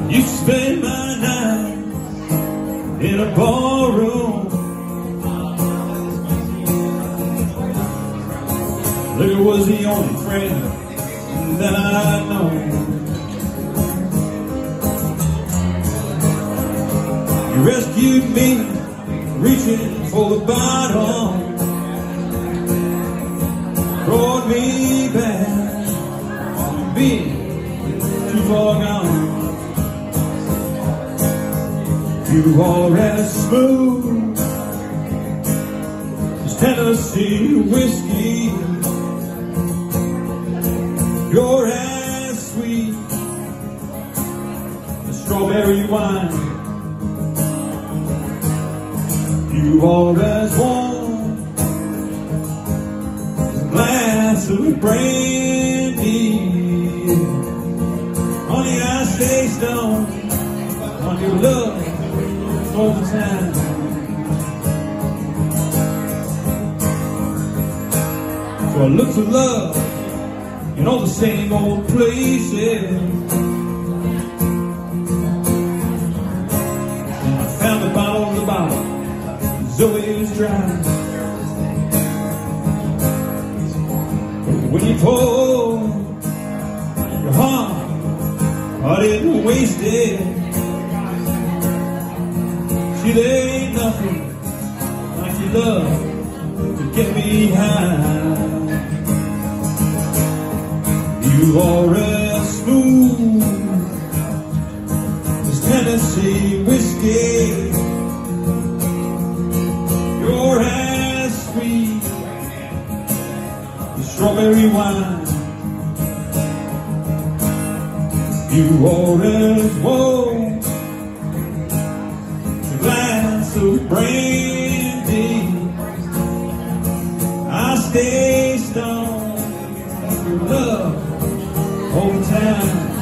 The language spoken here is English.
Used to spend my night in a ballroom. Liquor was the only friend that I know. You rescued me, reaching for the bottom, brought me back from being too far gone. You are as smooth as Tennessee whiskey. You're as sweet as strawberry wine. You are as warm as a glass of brandy. Honey, I stay stoned on your love all the time. So I look for love in all the same old places, and I found the bottle on the bottom, Zoe was dry. But when you pour your heart, I didn't waste it. See, there ain't nothing like your love to get me high. You are as smooth as Tennessee whiskey. You're as sweet as strawberry wine. You are as warm as a glass of brandy. I stay stoned for love all the time.